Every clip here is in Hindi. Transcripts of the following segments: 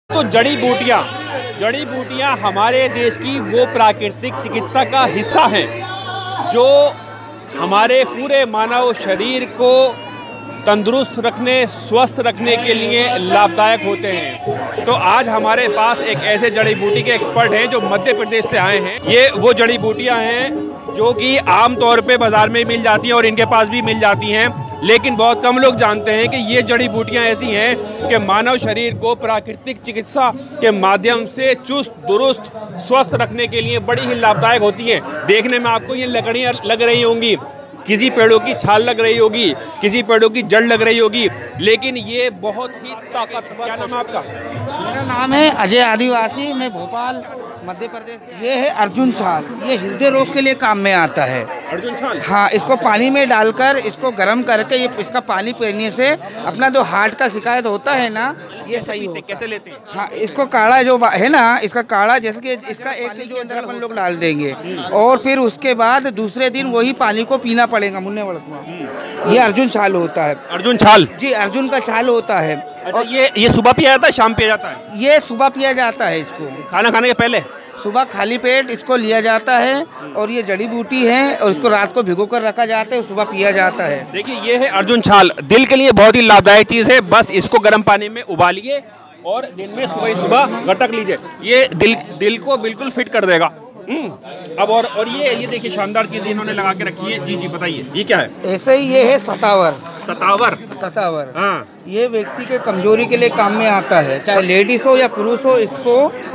तो जड़ी बूटियाँ हमारे देश की वो प्राकृतिक चिकित्सा का हिस्सा हैं जो हमारे पूरे मानव शरीर को तंदुरुस्त रखने, स्वस्थ रखने के लिए लाभदायक होते हैं। तो आज हमारे पास एक ऐसे जड़ी बूटी के एक्सपर्ट हैं जो मध्य प्रदेश से आए हैं। ये वो जड़ी बूटियां हैं जो कि आम तौर पे बाज़ार में मिल जाती हैं और इनके पास भी मिल जाती हैं, लेकिन बहुत कम लोग जानते हैं कि ये जड़ी बूटियां ऐसी हैं कि मानव शरीर को प्राकृतिक चिकित्सा के माध्यम से चुस्त दुरुस्त स्वस्थ रखने के लिए बड़ी ही लाभदायक होती हैं। देखने में आपको ये लकड़ियाँ लग रही होंगी, किसी पेड़ों की छाल लग रही होगी, किसी पेड़ों की जड़ लग रही होगी, लेकिन ये बहुत ही ताकतवर। क्या नाम है आपका? मेरा नाम है अजय आदिवासी, मैं भोपाल मध्य प्रदेश से। ये है अर्जुन छाल, ये हृदय रोग के लिए काम में आता है। अर्जुन छाल? हाँ, इसको पानी में डालकर इसको गर्म करके ये इसका पानी पीने से अपना जो हार्ट का शिकायत होता है ना, ये सही होता है। कैसे लेते हैं? हाँ, इसको काढ़ा जो है ना, इसका काढ़ा जैसे कि इसका एक जो अंदर अपन लोग डाल देंगे और फिर उसके बाद दूसरे दिन वही पानी को पीना पड़ेगा। मुन्ने वड़कवा, ये अर्जुन छाल होता है। अर्जुन छाल? जी, अर्जुन का छाल होता है। अच्छा, और ये सुबह पिया जाता है, शाम पिया जाता है? ये सुबह पिया जाता है। इसको खाना खाने के पहले सुबह खाली पेट इसको लिया जाता है और ये जड़ी बूटी है और इसको रात को भिगो कर रखा जाता है, सुबह पिया जाता है। देखिए, ये है अर्जुन छाल। दिल के लिए बहुत ही लाभदायक चीज़ है। बस इसको गर्म पानी में उबालिए और दिन में सुबह गटक लीजिए, ये दिल को बिल्कुल फिट कर देगा। अब और ये देखिए शानदार चीज़ इन्होंने लगा के रखी है। जी जी, बताइए ये क्या है? ऐसे ही ये है सतावर। सतावर, हाँ। ये व्यक्ति के कमजोरी के लिए काम में आता है, चाहे लेडीज हो या पुरुष हो। इसको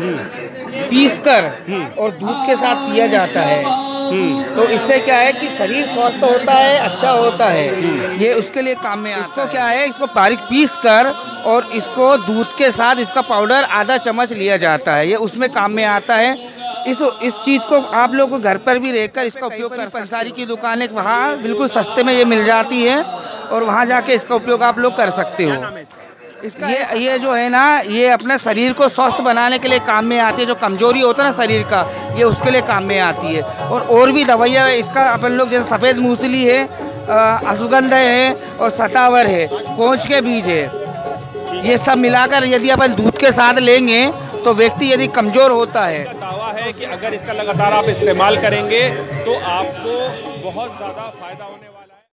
पीसकर और दूध के साथ पिया जाता है। तो इससे क्या है कि शरीर स्वस्थ होता है, अच्छा होता है। ये उसके लिए काम में आता है। इसको क्या है, इसको बारीक पीस कर और इसको दूध के साथ इसका पाउडर आधा चम्मच लिया जाता है, ये उसमें काम में आता है। इस चीज़ को आप लोग को घर पर भी रहकर इसका उपयोग कर। पंसारी की दुकान है, वहाँ बिल्कुल सस्ते में ये मिल जाती है और वहाँ जाके इसका उपयोग आप लोग कर सकते हो। इसका ये जो है ना, ये अपने शरीर को स्वस्थ बनाने के लिए काम में आती है। जो कमजोरी होता है ना शरीर का, ये उसके लिए काम में आती है। और भी दवाइयाँ इसका अपन लोग, जैसे सफ़ेद मूसली है, अश्वगंध है और सतावर है, कोंच के बीज है, ये सब मिलाकर यदि अपन दूध के साथ लेंगे तो व्यक्ति यदि कमज़ोर होता है। दावा है कि अगर इसका लगातार आप इस्तेमाल करेंगे तो आपको बहुत ज़्यादा फायदा होने वाला है।